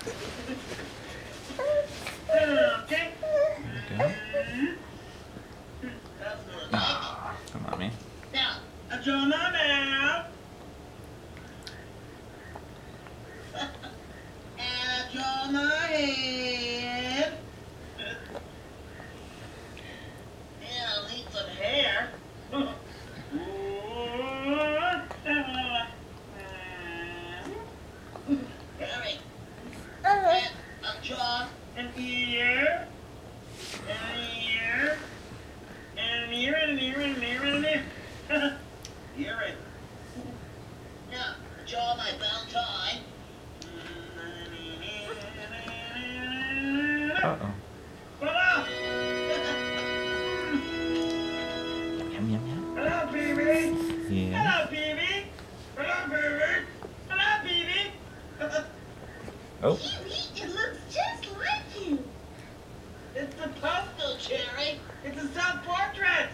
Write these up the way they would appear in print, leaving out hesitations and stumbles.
Okay. There we go. Oh, come on, man. Now, I draw my mouth. And I draw my head. And I need some hair. Alright. And I draw an ear. And an ear. And an ear and an ear and an ear and an ear. You're right. Now, draw my bow tie. Uh-oh. Voila! Yum, yum, yum. Hello, baby! Yeah. Hello, baby! Hello, baby! Hello, baby! Oh. Kiwi, it looks just like you. It's the postal, Cherry. It's a self-portrait.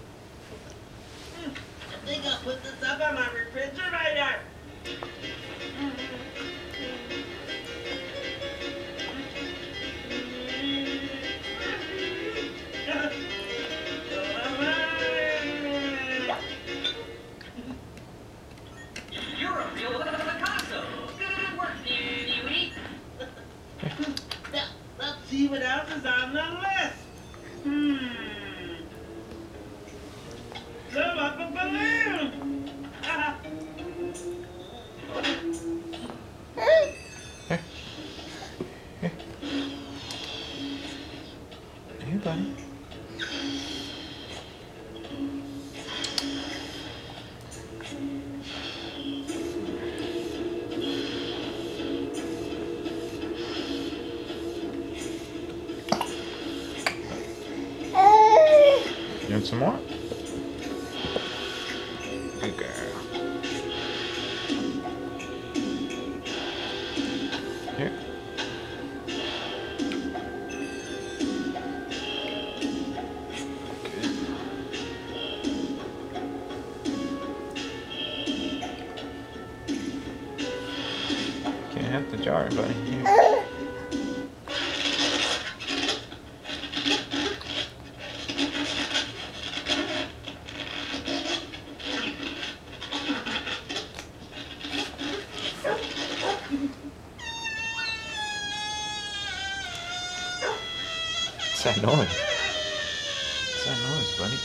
I think I'll put this up on my refrigerator. You're a real Picasso. Good work, Kiwi. Now, let's see what else is on the list. Blow up a balloon. Hey, buddy. You want some more? Good girl. Here. Can't have the jar, buddy. Here. What's that noise? What's that noise, buddy?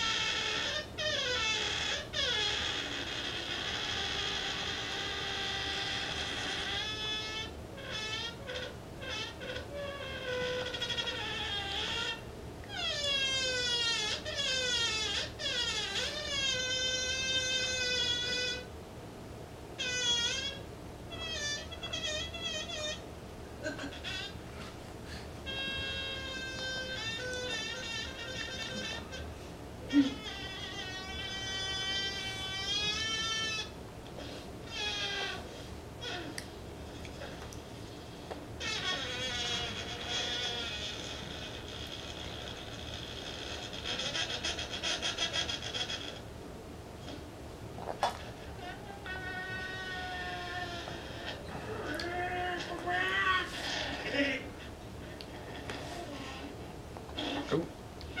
Oh.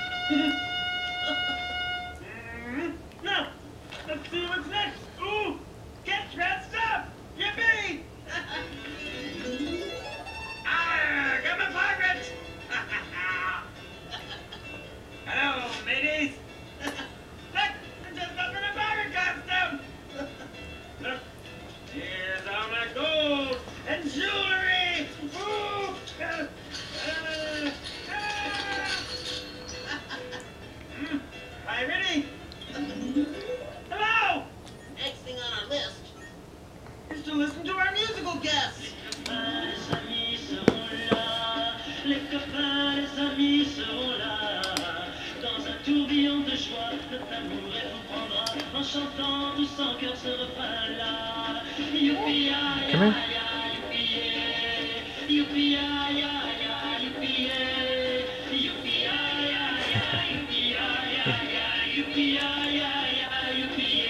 Now, let's see what's next. Ooh, get dressed up. Yippee! Got my pirate. Hello, ladies. Look, I just up in a pirate costume. Look, here's all my gold and jewelry. Ooh. Are you ready? Hello! Next thing on our list is to listen to our musical guests. Les copains, les amis seront là. Dans un tourbillon de joie, notre amour elle vous prendra. En chantant tous en cœur ce refrain-là. Youpi, ya, Come ya, here. ya, youpi, youpi, ya, ya, ya, youpi, youpi, ya, ya, ya, youpi, ya, ya, youpi, ya, ya, youpi.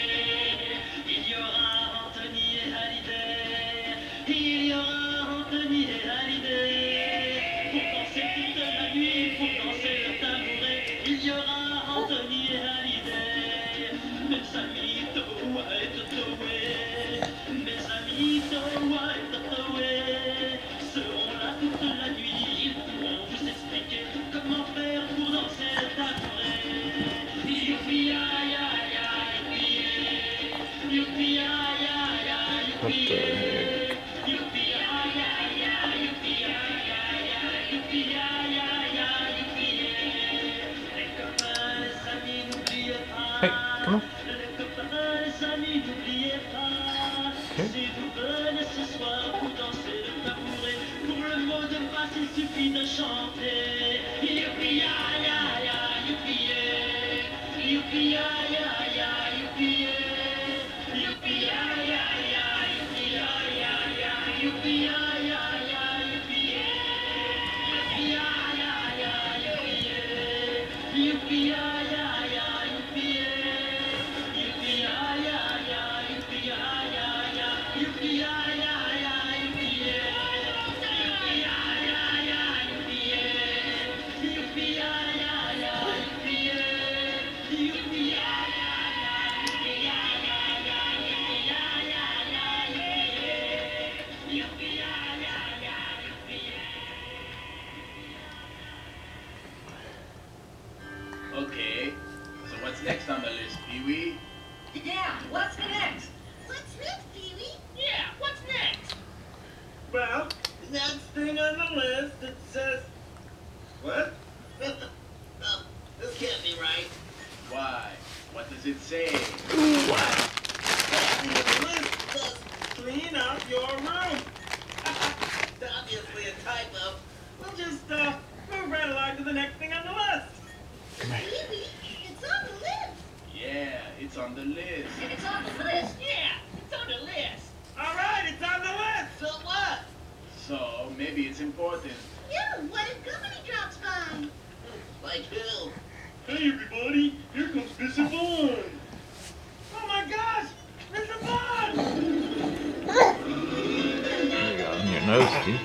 Il y aura Anthony et Hallyday. Il y aura Anthony et Hallyday. suffit de chanter. Youpi-ya-ya-ya, youpi-yeah. Youpi-ya-ya-ya, youpi-yeah. Youpi-ya-ya-ya, youpi-ya-ya-ya, youpi-ya-ya-ya, youpi-yeah. Youpi-ya-ya-ya, youpi-yeah. Youpi-ya-ya-ya, youpi-yeah. Youpi-ya-ya-ya, youpi-ya-ya-ya, youpi-ya-ya-ya, Okay, so what's next on the list, Pee-wee? Yeah, what's next? What's next, Pee-wee? Yeah, what's next? Well, next thing on the list, it says... What? Oh, this can't be right. Why? What does it say? The list says clean up your room. It's obviously a typo. We'll just move right along to the next thing on the list. Pee-wee, it's on the list. Yeah, it's on the list. It's on the list. Yeah, it's on the list. All right, it's on the list. So what? So, maybe it's important. Yeah, what if Gummity drops by? Like who? Hey, everybody, here comes Mr. Vaughn. Oh my gosh, Mr. Vaughn! There you go. In your nose, dude.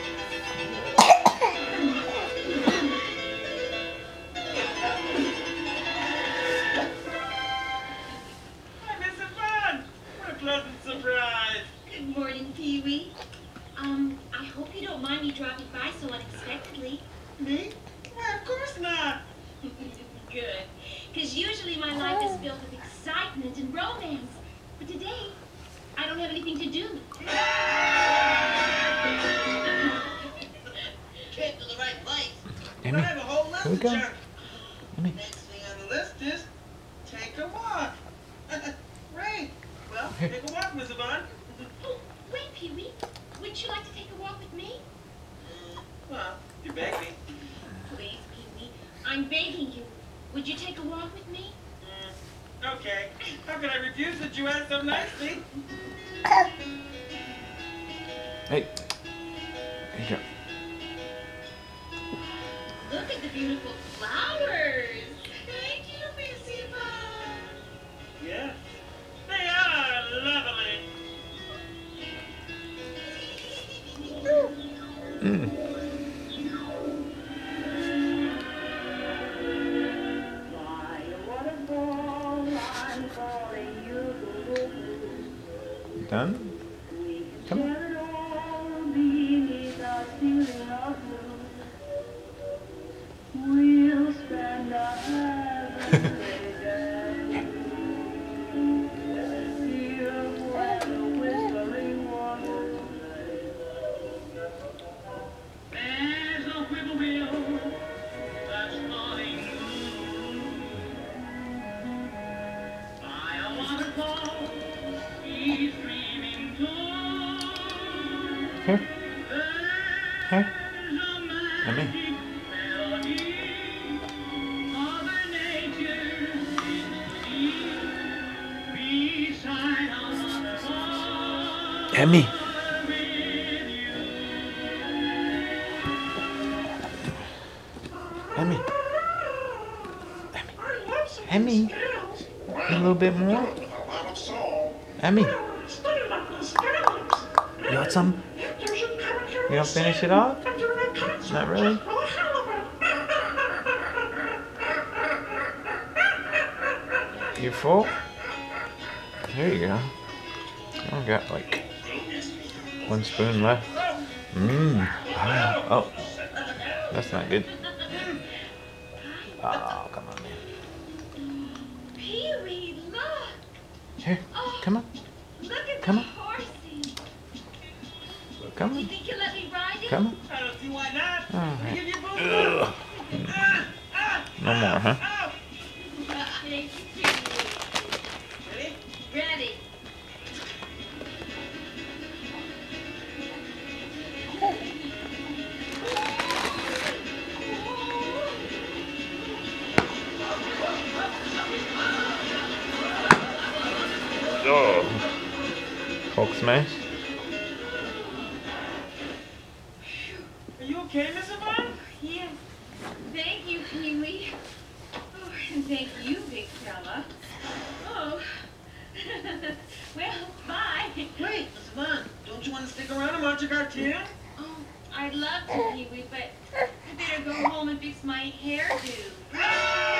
Hi, Mr. Vaughn. What a pleasant surprise. Good morning, Pee-wee. I hope you don't mind me dropping by so unexpectedly. Me? Why, of course not. Good. Because usually my life is filled with excitement and romance. But today, I don't have anything to do. Came to the right place. I Amy, have a whole list here we of go. junk. Amy. Next thing on the list is take a walk. Great. Well, take a walk, Mr. Vaughn. Oh, wait, Pee-wee. Wouldn't you like to take a walk with me? Well, you begged me. Please, Pee-wee. I'm begging you. Would you take a walk with me? Okay. How could I refuse that you asked so nicely? Hey. There you go. Look at the beautiful flowers. Thank you, Missy Vaughn. Yeah. They are lovely. Mm. Done? Come on. We'll spend our heaven here where the whispering waters lay. There's a whippoorwill that's calling you by a waterfall. He's dreaming tall. Here. Here. There's a Amy. magic melody. Mother Nature sings to me beside a waterfall. Emmy. Emmy. Emmy. A little bit more. Emmy. You want some? You gonna finish it off? Not really? You full? There you go. I only got like 1 spoon left. Mmm. Oh. That's not good. Oh, come on, man. Pee-wee, look. Here. Oh, Come on. look at Come the on. horsey. Come You on. think you'll let me ride it? Come on. I don't see why not. All I'll right. give you both. Ugh. No more, huh? Ow. Thank you, Pee-wee. Ready? Ready. May. Are you okay, Miss Yvonne? Yes. Thank you, Pee-wee. Oh, and thank you, big fella. Oh. Well, bye. Wait, Miss Yvonne, don't you want to stick around and watch a cartoon? Oh, I'd love to, Pee-wee, but I better go home and fix my hairdo.